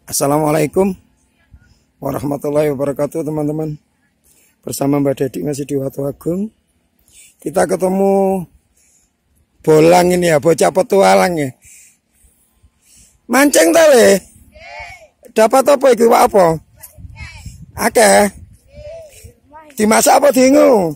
Assalamualaikum warahmatullahi wabarakatuh, teman-teman. Bersama Mbak Dedik masih di Watu Agung. Kita ketemu bolang ini ya, bocah petualang ya. Mancing tale. Dapat apa iki, Pak apa? Akeh. Dimasak apa diingu?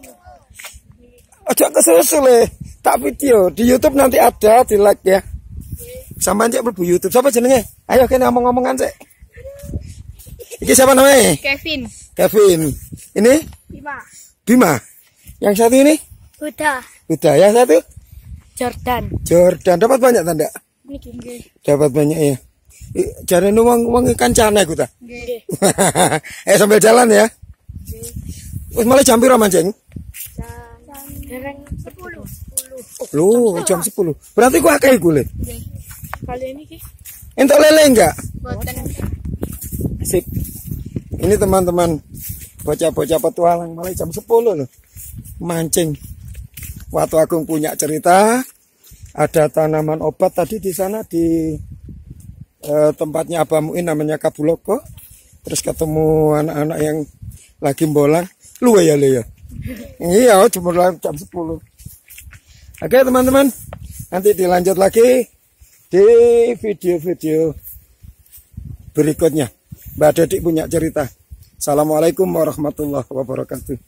Ojo kesusul le. Tak video di YouTube nanti ada, di like ya. Sampai cek mlebu YouTube. Siapa jenenge? Ayo kene ngomong-ngomongan cek. Iki siapa namanya? Kevin. Kevin. Ini? Bima. Bima. Yang satu ini? Huda. Huda. Yang satu? Jordan. Jordan. Dapat banyak tanda? Nggih. Dapat banyak ya. Jarene wong ikan cane aku ta. Nggih. Sambil jalan ya. Wis mulai jam piro mancing? Jam 10. Loh, jam 10. Berarti ku akeh iku le. Nggih. Kali ini ki Entuk lele enggak? boten. Sip. Ini teman-teman bocah-bocah petualang mulai jam 10 loh. Mancing. Watu Agung punya cerita. Ada tanaman obat tadi di sana di tempatnya Abah Muin namanya Kabuloko. Terus ketemu anak-anak yang lagi bolang. Lu ya le ya. Iya, cuma jam 10. Oke teman-teman, nanti dilanjut lagi di video-video berikutnya. Mbak Dedik punya cerita. Assalamualaikum warahmatullahi wabarakatuh.